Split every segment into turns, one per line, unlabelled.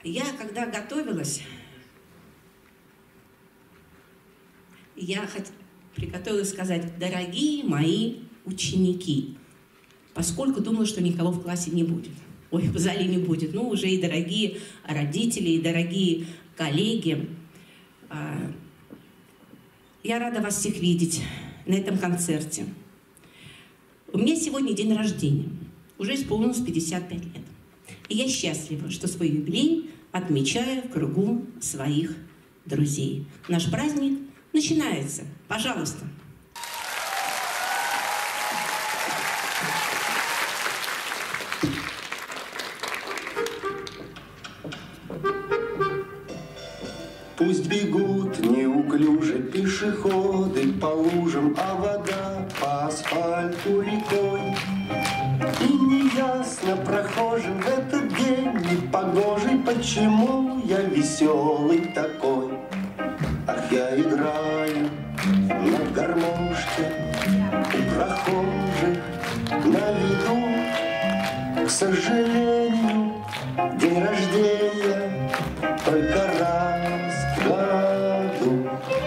Я, когда готовилась, приготовилась сказать: дорогие мои ученики, поскольку думала, что никого в классе не будет. Ой, в зале не будет. Ну, уже и дорогие родители, и дорогие коллеги. Я рада вас всех видеть на этом концерте. У меня сегодня день рождения. Уже исполнилось 55 лет. И я счастлива, что свой юбилей отмечаю в кругу своих друзей. Наш праздник начинается. Пожалуйста.
Пусть бегут неуклюже пешеходы по лужам, а вода по асфальту рекой. И неясно прохожим в этот день непогожий, почему я веселый такой. Ах, я играю на гармошке у прохожих на виду. К сожалению, день рождения только раз в году.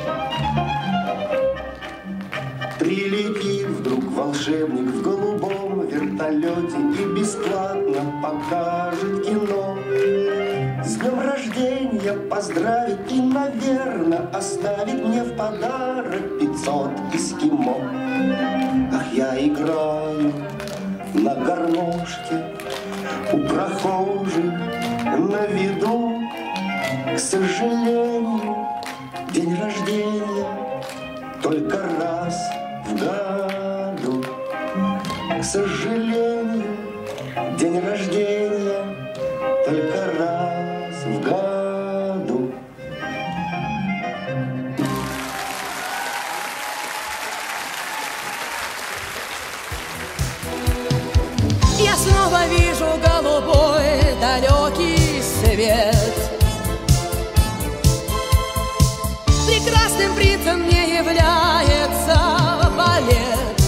Прилетит вдруг волшебник в голубом вертолете и бесплатно покажет кино. С днем рождения поздравит и, наверное, оставит мне в подарок 500 эскимо. Ах, я играю на гармошке у прохожих на виду. К сожалению, день рождения только раз в году. К сожалению, день рождения только раз в году.
Я снова вижу голубой далекий свет. Прекрасным принцем мне является балет.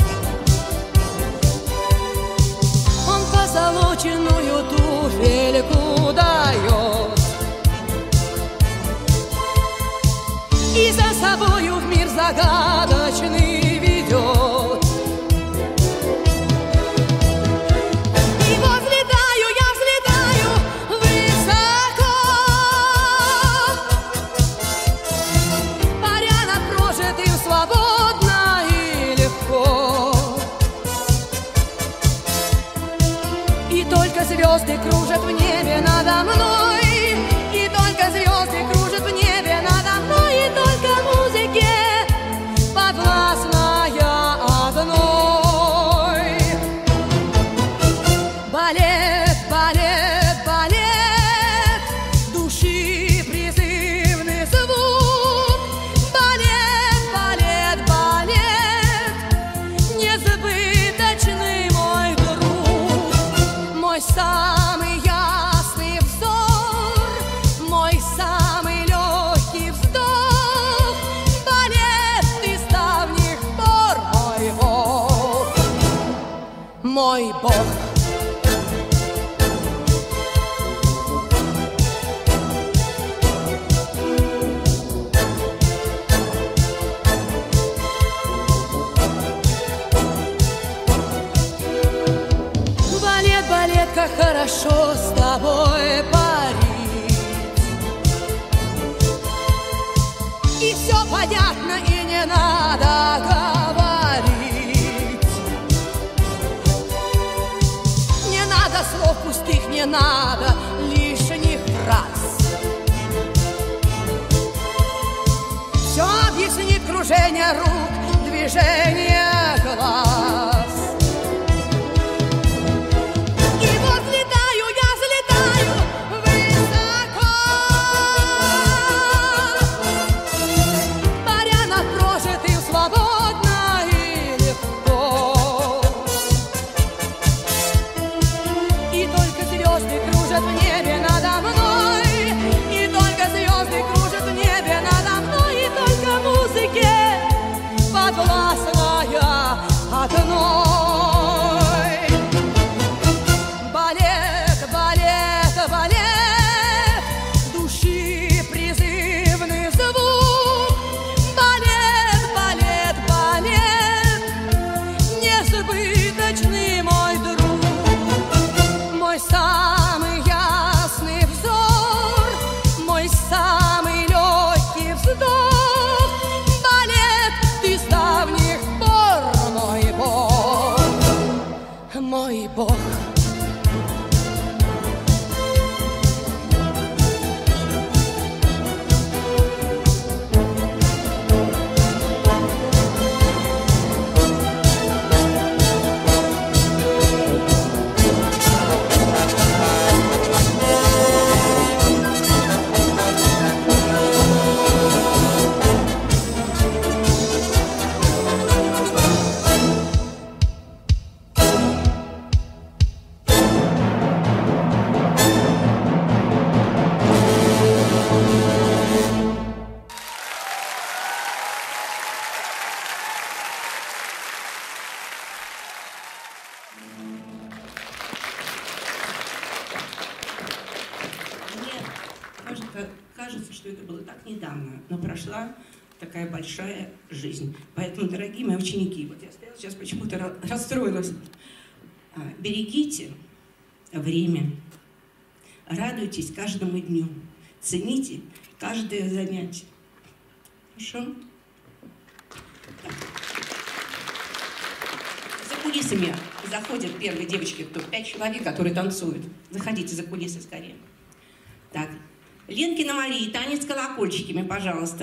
Он позолоченную туфельку дает и за собою в мир загадочный ведет. Звезды кружат в небе надо мной, и только звезды кружат в небе надо мной, и только музыке подвластна я одной. Балет, балет, балет, души призывный звук. Балет, балет, балет, несбыточный мой друг, мой самый ясный взор, мой самый легкий вздох. Балет ты с давних пор мой бог, мой бог. Как хорошо с тобой парить, и все понятно, и не надо говорить. Не надо слов пустых, не надо лишних фраз. Все объяснит кружение рук, движение глаз. Божий Бог.
Кажется, что это было так недавно, но прошла такая большая жизнь. Поэтому, дорогие мои ученики, вот я стояла сейчас почему-то расстроилась. Берегите время, радуйтесь каждому дню, цените каждое занятие. Хорошо? Так. За кулисами заходят первые девочки, кто 5 человек, которые танцуют. Заходите за кулисы скорее. Так. Ленкина Мария, танец с колокольчиками, пожалуйста.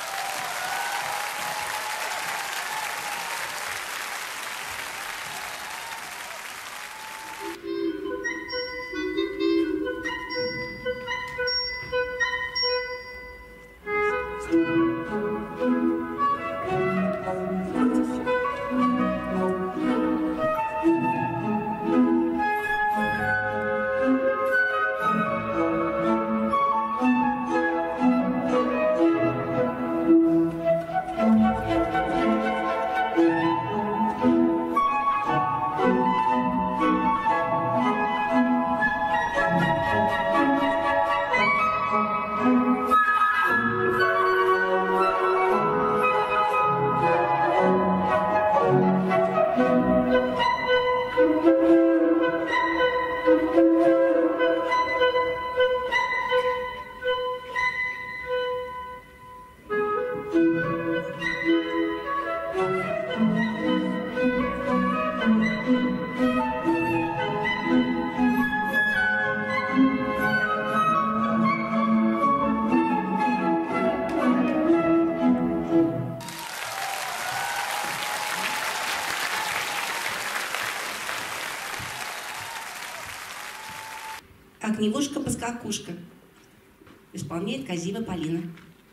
Огневушка-поскакушка. Исполняет Казива Полина.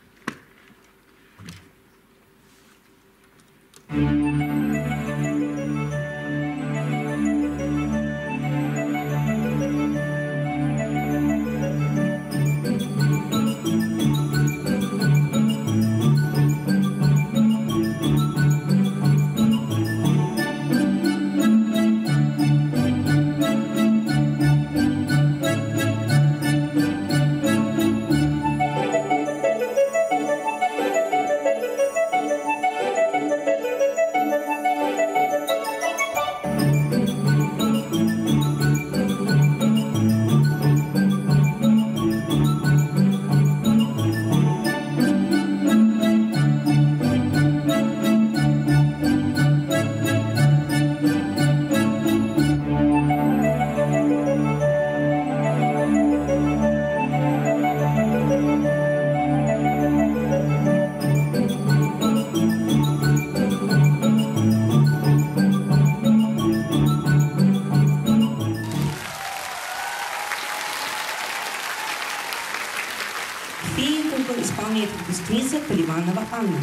Исполняет выпускница Поливанова Анна.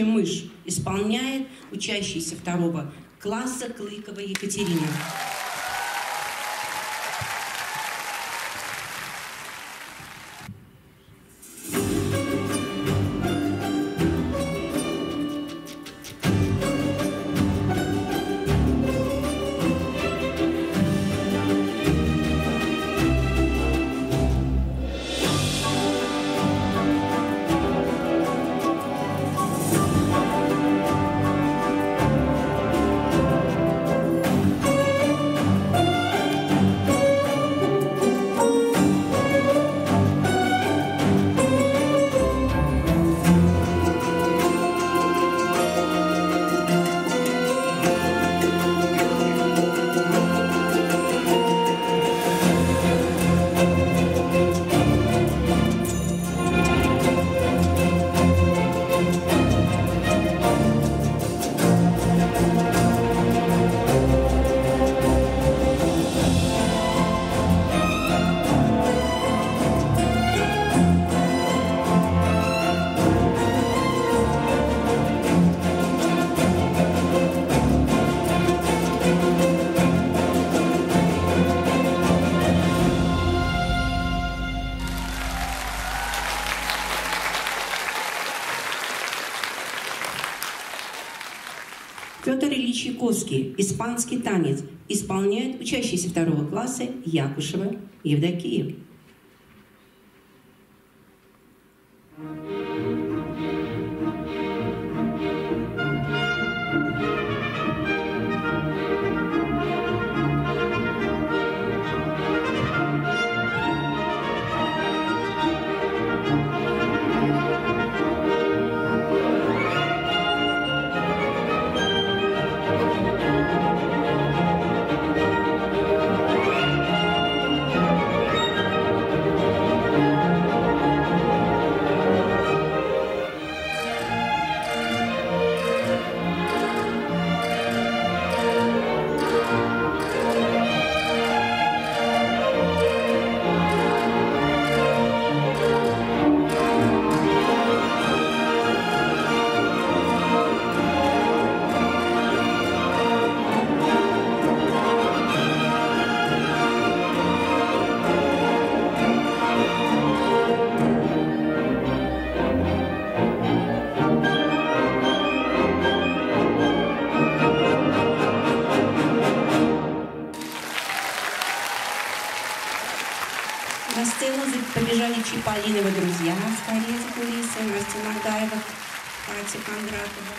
летучая мышь исполняет учащийся 2 класса Клыкова Екатерина. Петр Ильич Чайковский, испанский танец, исполняет учащийся 2 класса Якушева Евдокия. На сцену побежали Чиполлиновы друзья, скорее за кулисы, Настя Нагаева, Катя Кондратова.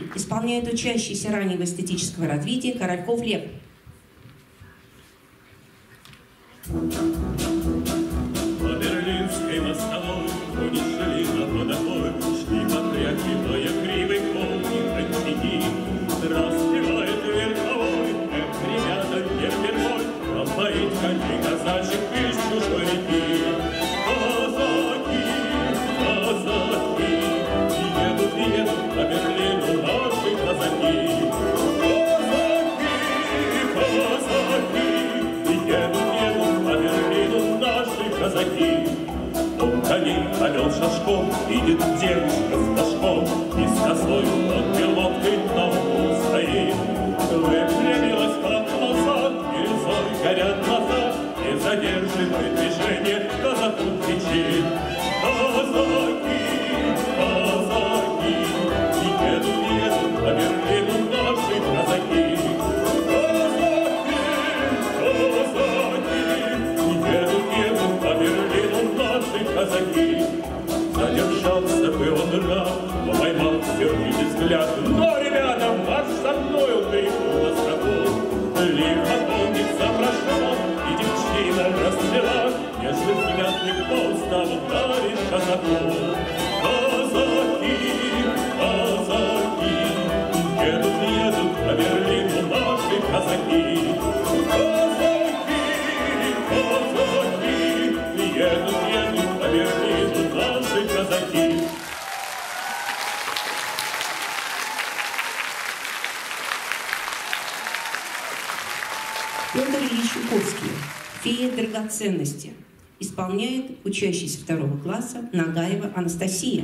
исполняет учащийся раннего эстетического развития Корольков Лев.
По Берлинской мостовой, вроде шли на водопой, шли потряхивая кривый полный контики. Распевает верховой, эх, ребята, не впервой, напоить коней казачьих из чужой реки. Казаки, казаки, едут, едут по Берлину наши казаки. Казаки, он коней повел шашком, видит девушка с флажком, и с косой под пилоткой на углу стоит. Выпрямилась под назад, бирюзой горят глаза, не задерживает движение, казаку кричит. Казаки, казаки, едут, едут по Берлину наши казаки. Казаки. Задержался бы он рад, поймал сердитый взгляд. Но, ребята, марш со мною, крикнул на строку. Лихо помнится прошел, и девчина расцвела, нежный взгляд легко уставу дарит казаку. Казаки, казаки, едут, едут по Берлину наши казаки. Казаки, казаки, едут, едут по Берлину наши казаки.
Петр Ильич Чуковский, «Фея драгоценности», исполняет учащийся 2 класса Нагаева Анастасия.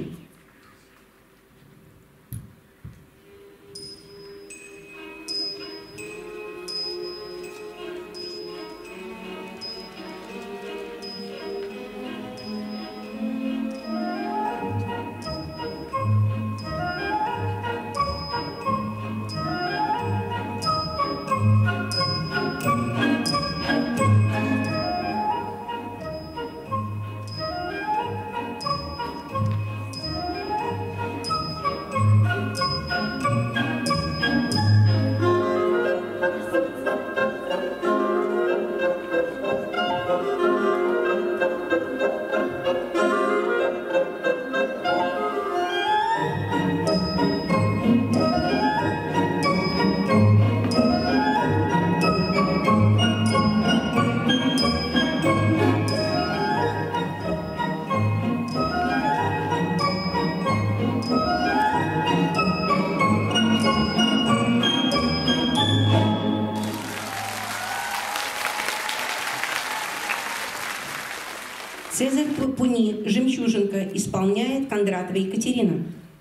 Цезарь Пуни, «Жемчужинка», исполняет Кондратова Екатерина.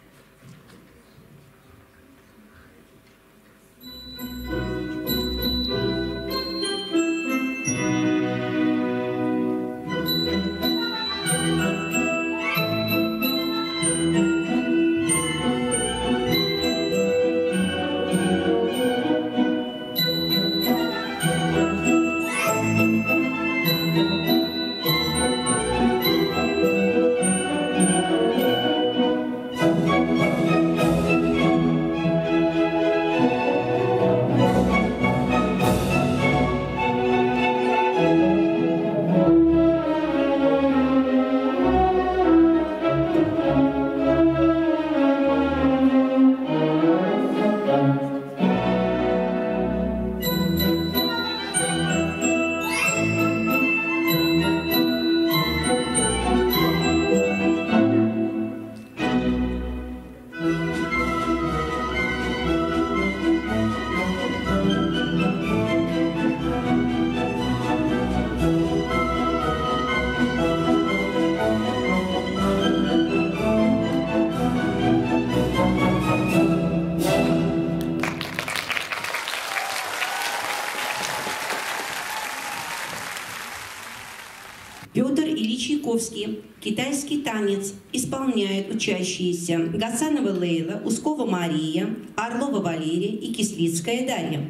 Петр Ильич Чайковский, «Китайский танец», исполняет учащиеся Гасанова Лейла, Ускова Мария, Орлова Валерия и Кислицкая Дарья.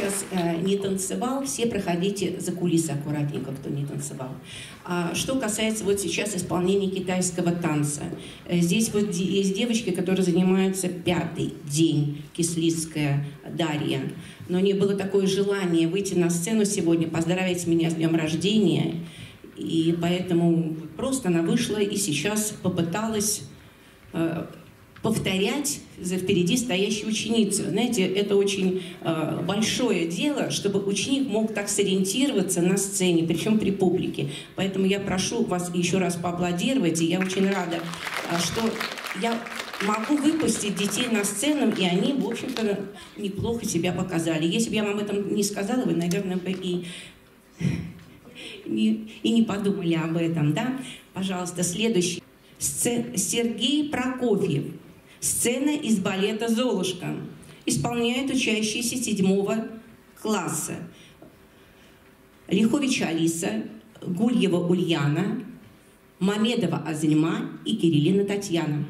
сейчас не танцевал, все проходите за кулисы аккуратненько, кто не танцевал. Что касается вот сейчас исполнения китайского танца. Здесь вот есть девочки, которые занимаются 5-й день, Кислицкая Дарья. Но у нее было такое желание выйти на сцену сегодня, поздравить меня с днем рождения. И поэтому просто она вышла и сейчас попыталась повторять за впереди стоящей ученицу. Знаете, это очень большое дело, чтобы ученик мог так сориентироваться на сцене, причем при публике. Поэтому я прошу вас еще раз поаплодировать, и я очень рада, что я могу выпустить детей на сцену, и они, в общем-то, неплохо себя показали. Если бы я вам об этом не сказала, вы, наверное, бы и не подумали об этом, да? Пожалуйста, следующий. Сергей Прокофьев. Сцена из балета «Золушка». Исполняют учащиеся 7 класса. Лихович Алиса, Гульева Ульяна, Мамедова Азельма и Кириллина Татьяна.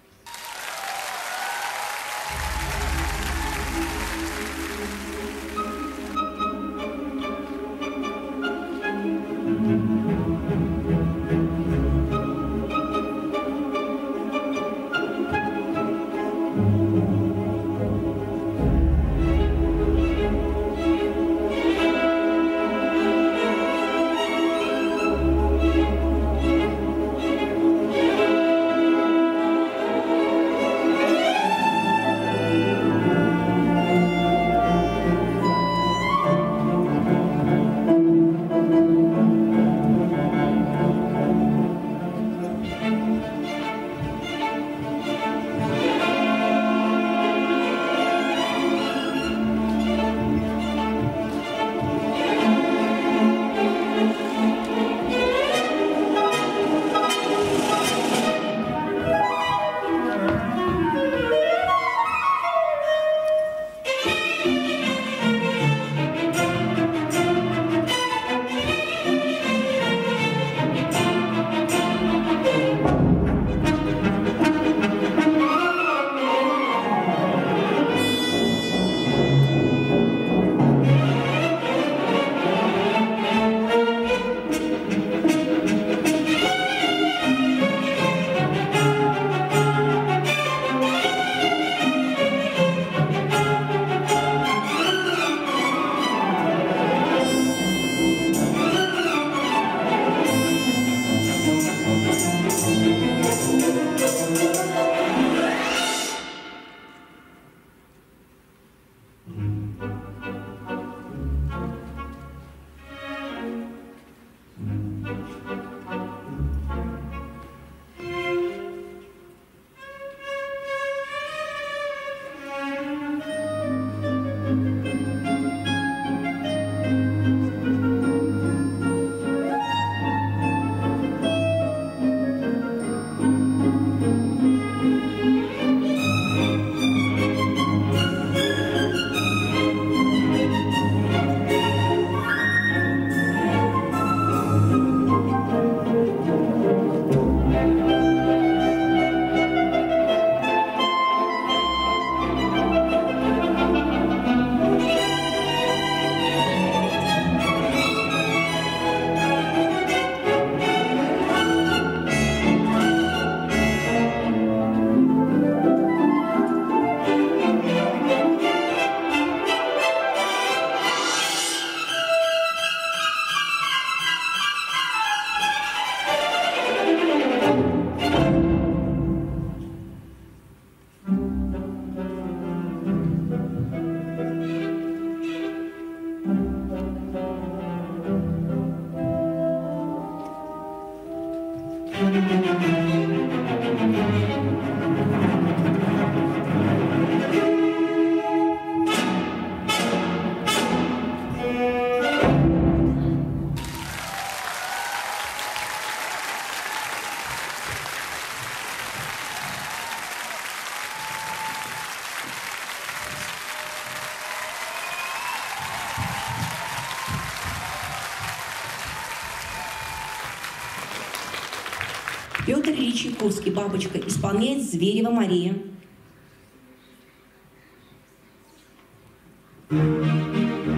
Петр Ильич Чайковский, «Бабочка», исполняет Зверева Мария.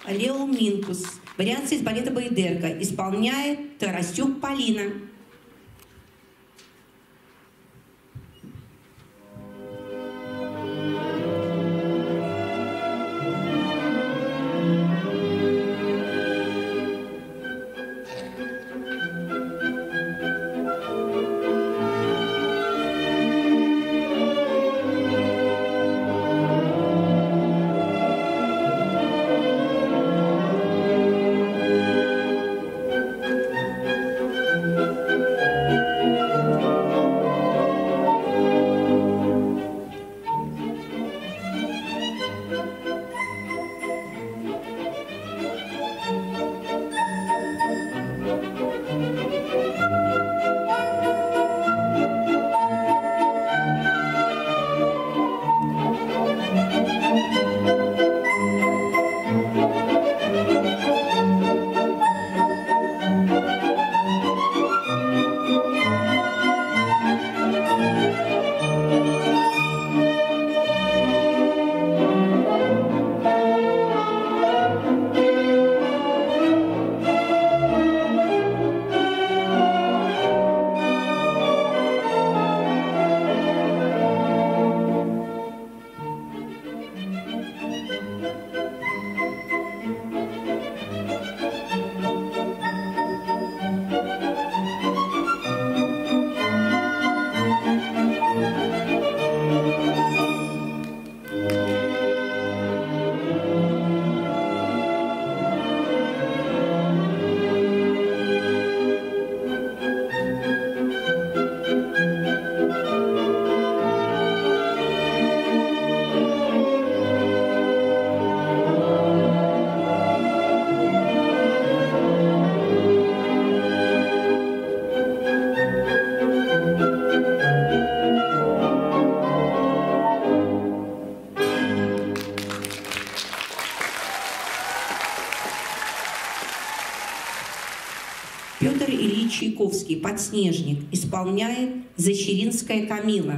Лео Минкус. Вариация из балета «Байдерка». Исполняет Тарасюк Полина. Петр Ильич Чайковский, «Подснежник», исполняет Защеринская Камила.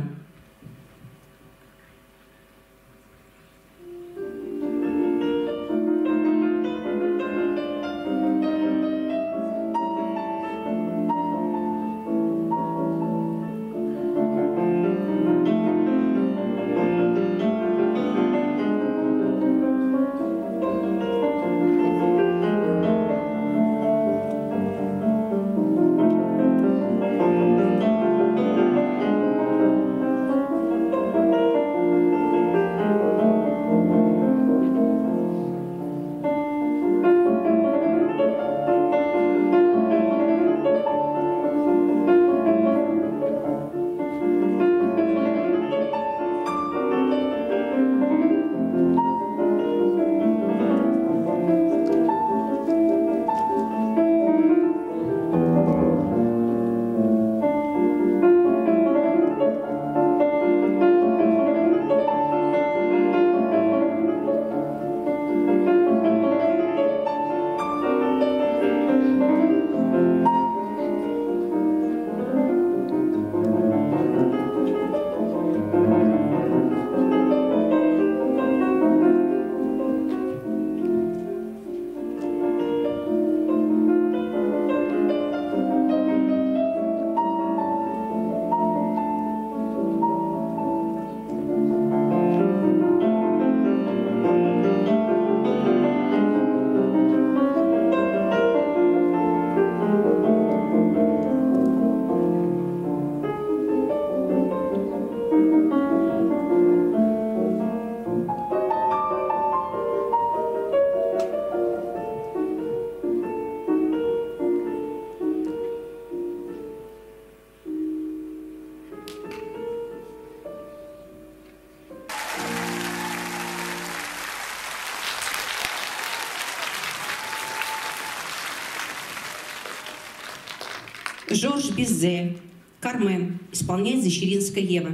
Жорж Бизе, «Кармен», исполняет Защеринская Ева.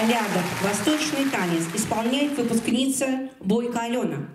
Колядов, восточный танец, исполняет выпускница Бойко Алена.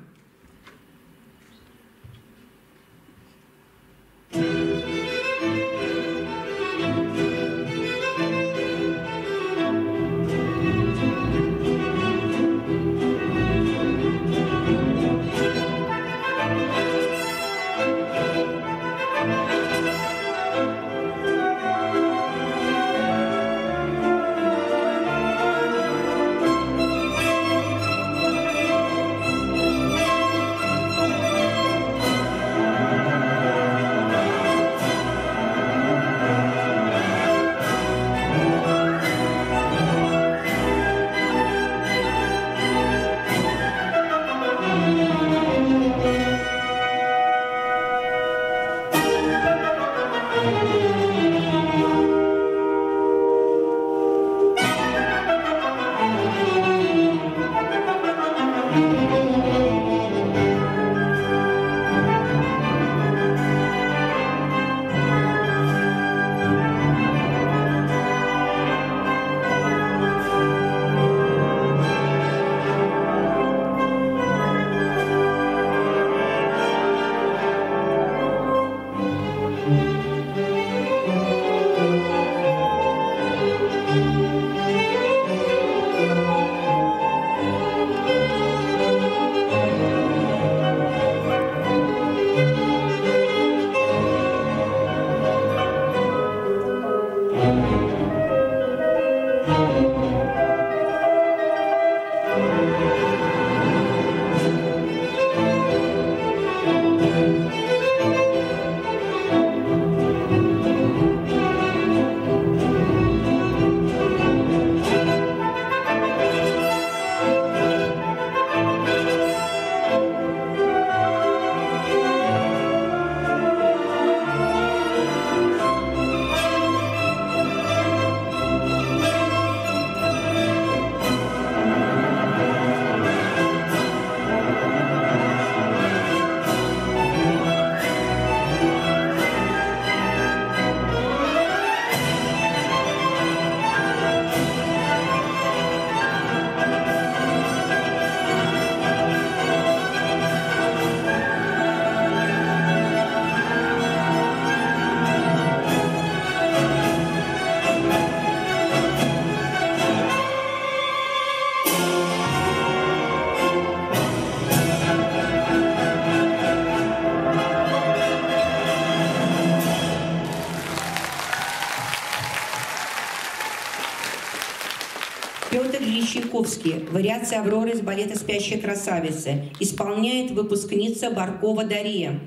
Петр Ильич Чайковский, вариация Авроры из балета «Спящая красавица», исполняет выпускница Баркова Дарья.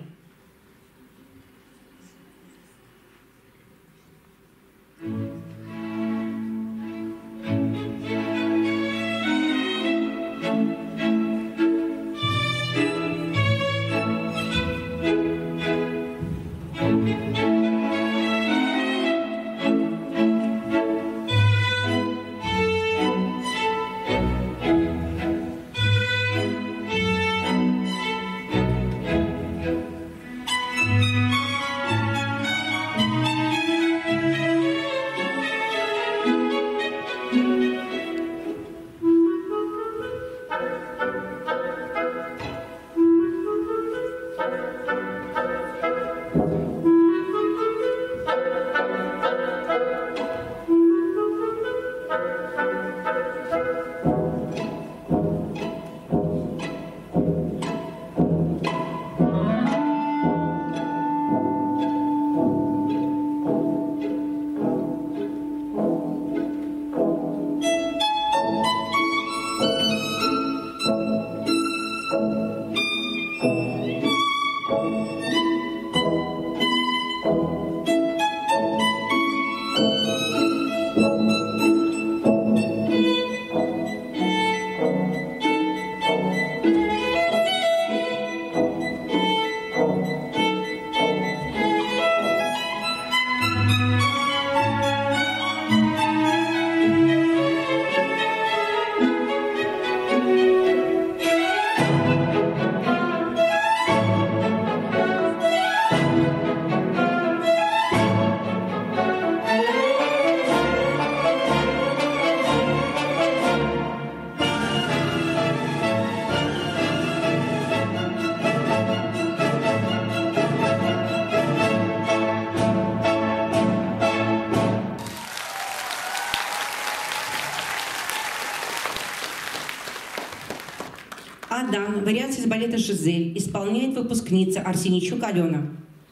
Майдан, вариации из балета «Жизель» исполняет выпускница Арсеничук Алена.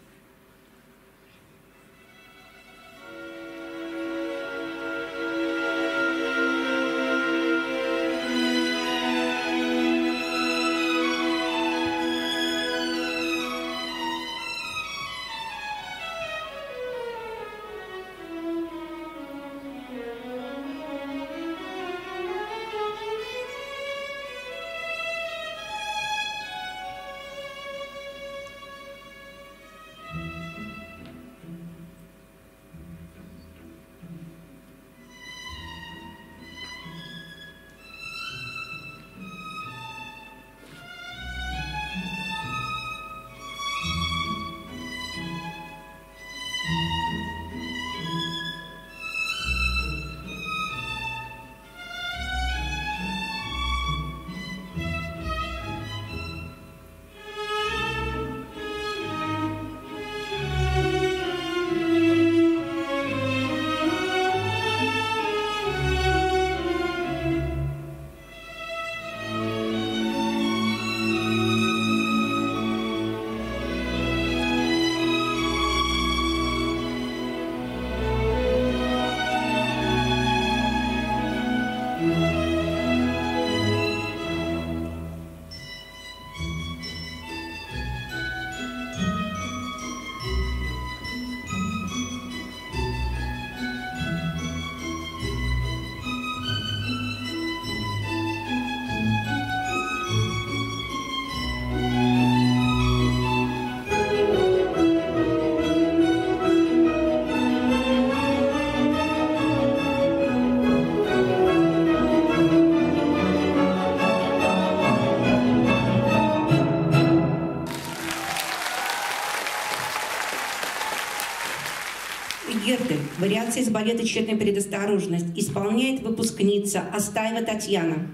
Вариация из балета «Тщетная предосторожность» исполняет выпускница Астаева Татьяна.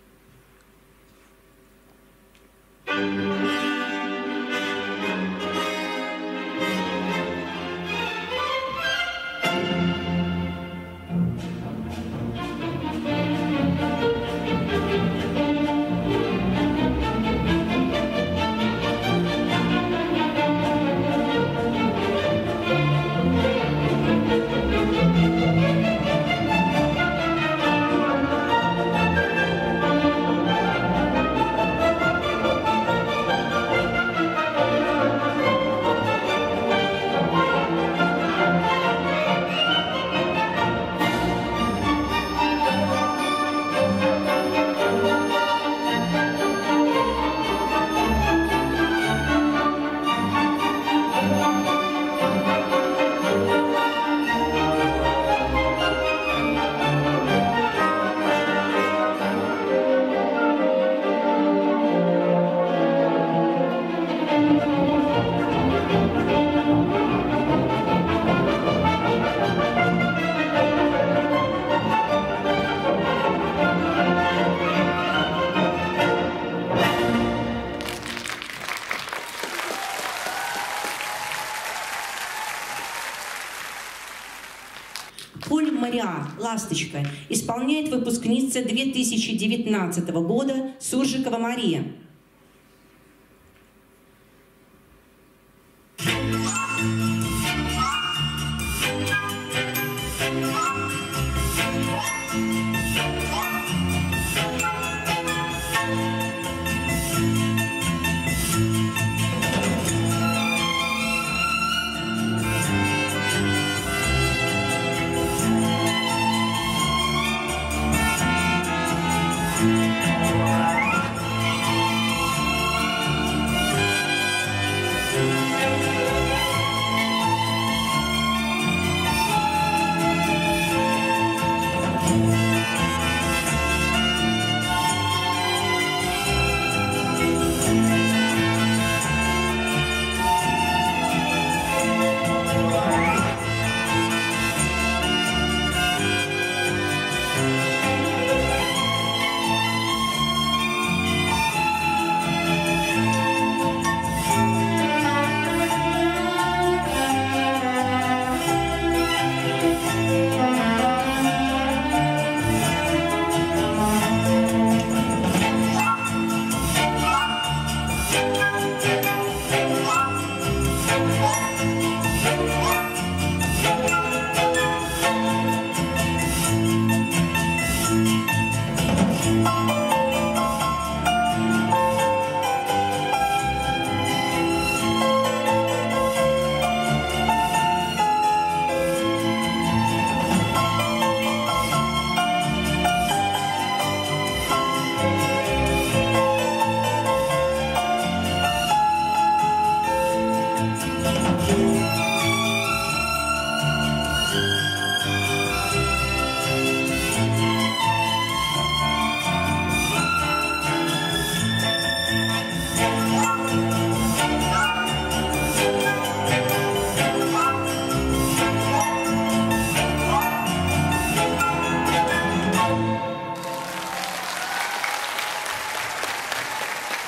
Поль Мариа «Ласточка» исполняет выпускница 2019 года Суржикова Мария.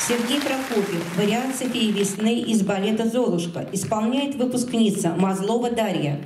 Сергей Прокофьев. Вариация «Феи весны» из балета «Золушка». Исполняет выпускница Мазлова Дарья.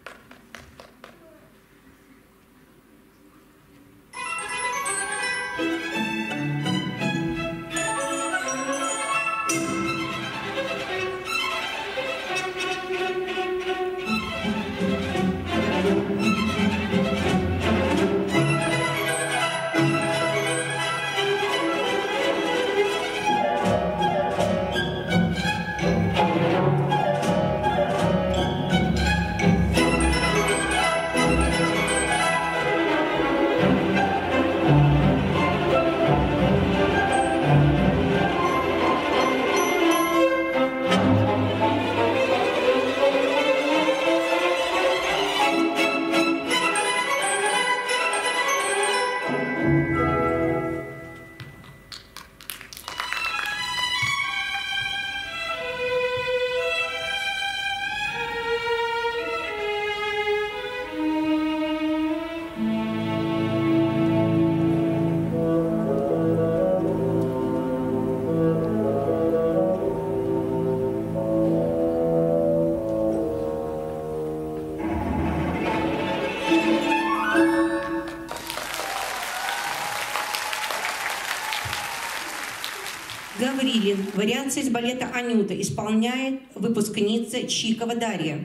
Гаврилин. Вариация из балета «Анюта». Исполняет выпускница Чикова Дарья.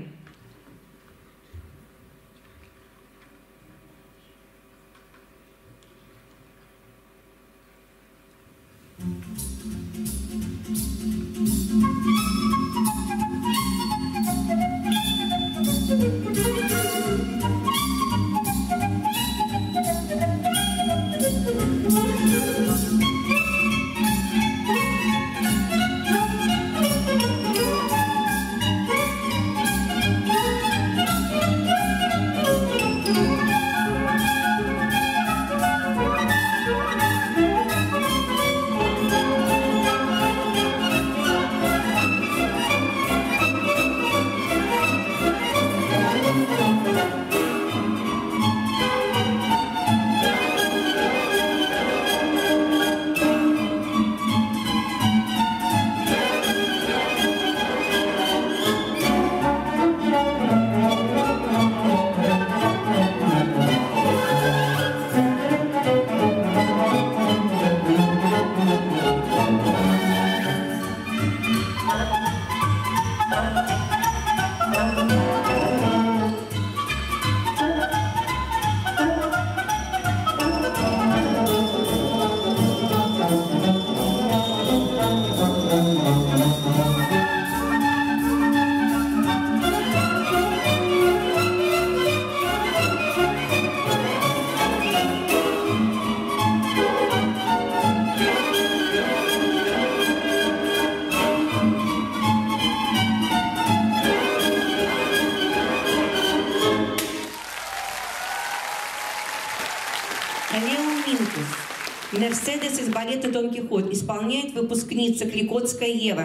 Мерседес из балета «Дон Кихот». Исполняет выпускница Кликотская Ева.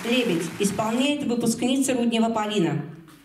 «Лебедь» исполняет выпускница Руднева Полина.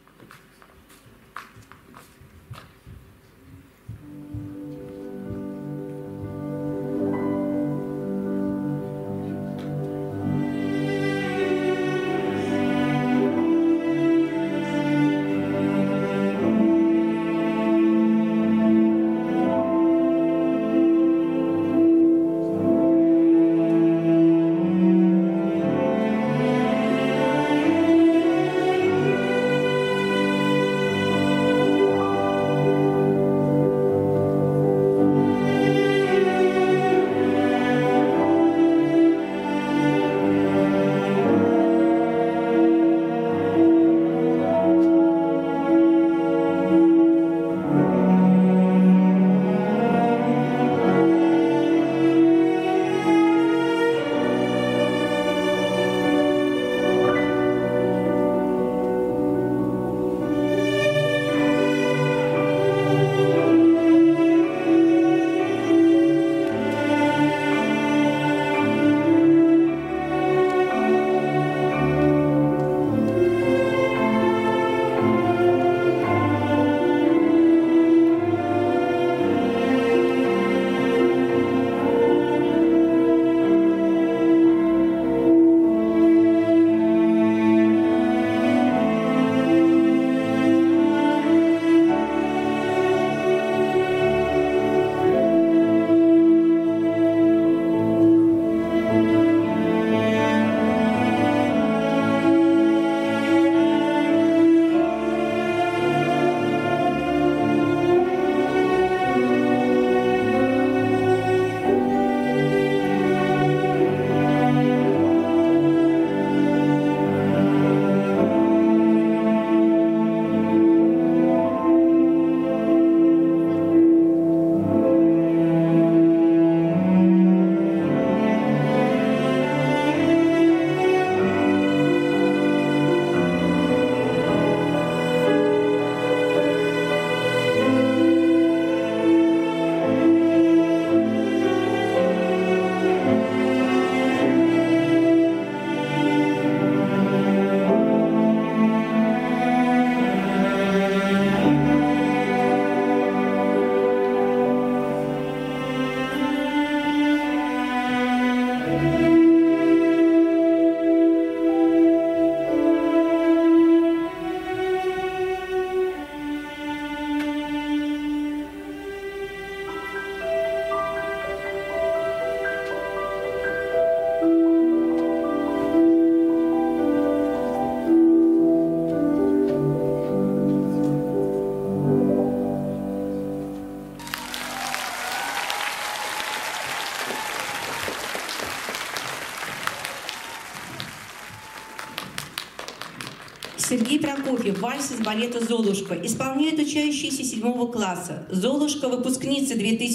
Сергей Прокофьев, вальс из балета «Золушка». Исполняет учащиеся 7 класса. «Золушка» выпускница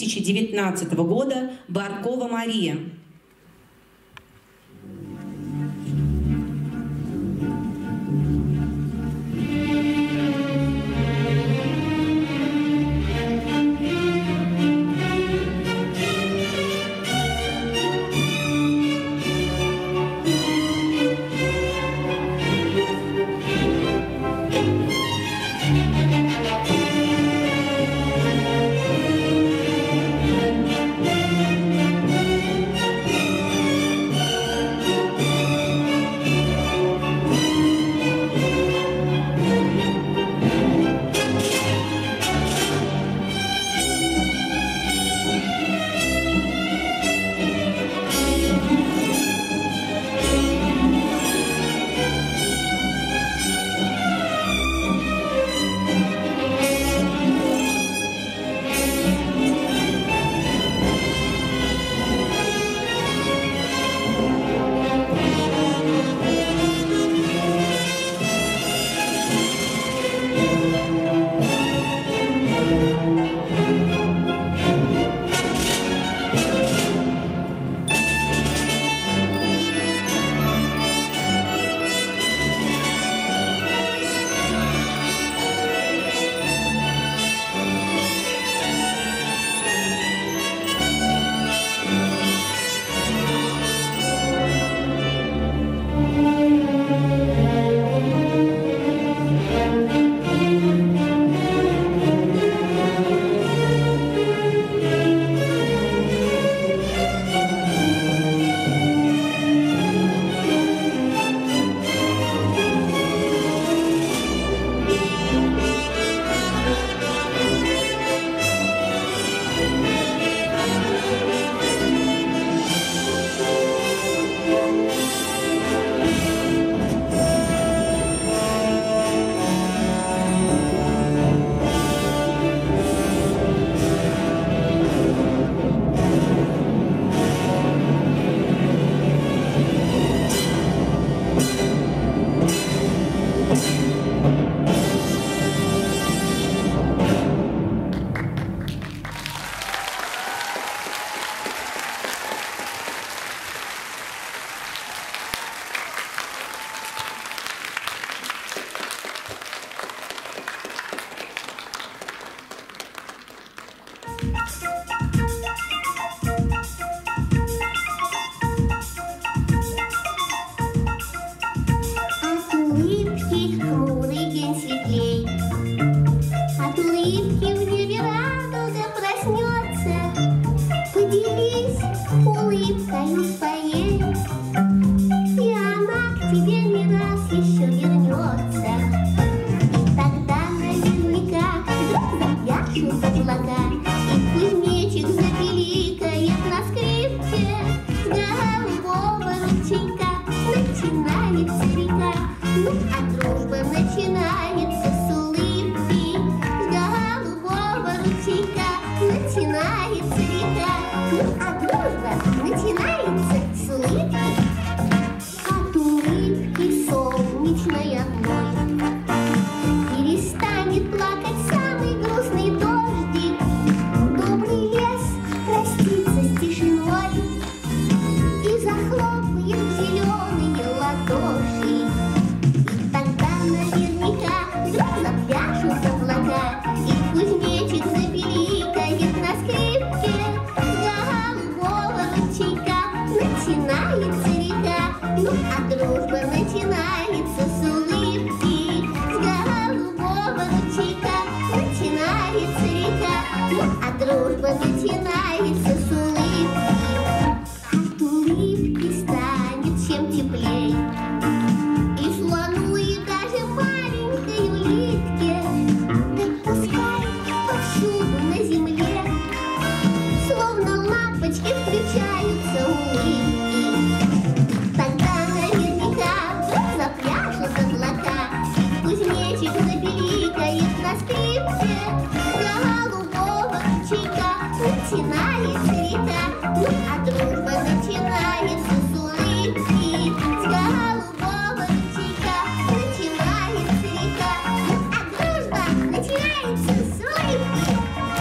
2019 года Баркова Мария.
улыбки в небе радуга проснется. Поделись улыбкой своей, и она к тебе не раз еще вернется. И тогда наверняка вдруг запляшут облака, и кузнечик запиликает на скрипке. С голубого ручейка начинается река, ну а дружба начинается с улыбки. С голубого ручейка начинается река, ну а дружба начинается с улыбки. От улыбки солнечной одной перестанет плакать самый грустный дождик. Добрый лес простится с тишиной и захлопает зеленые ладоши. И тогда наверняка вдруг запляшут облака, и кузнечик запиликает на скрипке. С голубого ручейка начинается река, ну а дружба начинается с улыбки. С голубого ручейка начинается река, ну а дружба начинается с улыбки. От улыбки станет чем теплей и слону, и даже маленькой улитке. Да пускай повсюду на земле словно лампочки включаются улыбки. Тогда наверняка вдруг запляшут облака, кузнечик запиликает на скрипке. С голубого ручейка начинается река, ну а дружба начинается с улыбки. С голубого ручейка начинается река, ну а дружба начинается с улыбки.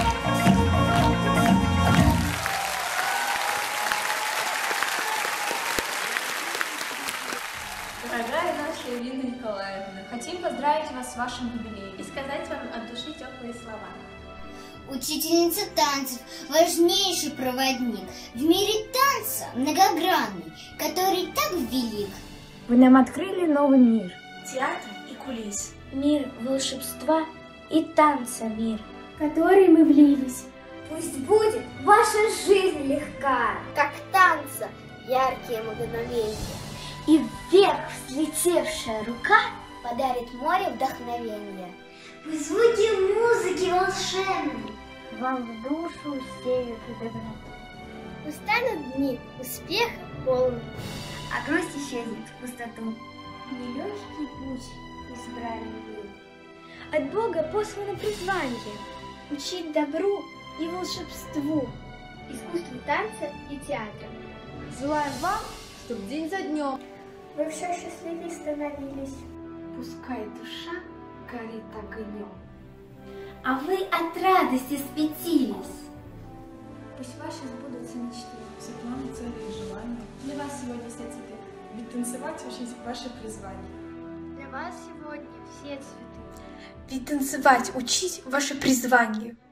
Дорогая наша Ирина Николаевна, хотим поздравить вас с вашим юбилеем и сказать вам от души теплые слова.
Учительница танцев, важнейший проводник, в мире танца многогранный, который так велик.
Вы нам открыли новый мир.
Театр и кулис.
Мир волшебства и танца мир.
В который мы влились.
Пусть будет ваша жизнь легка,
Как танца яркие мгновения.
и вверх взлетевшая рука
Подарит море вдохновения.
в звуке музыки волшебной вам в душу сеют доброту.
Устанут дни успеха полны,
А грусть исчезнет в пустоту.
нелегкий путь избрали вы.
От Бога послано призвание учить добру и волшебству,
Искусству танца и театра.
Желаем вам, чтобы день за днем
вы все счастливее становились.
Пускай душа горит огнем.
А вы от радости светились.
Пусть ваши сбудутся мечты.
Все планы, цели и желания. Для вас сегодня все цветы. Ведь танцевать очень ваше призвание.
Для вас сегодня все цветы.
Ведь танцевать, учить ваше призвание.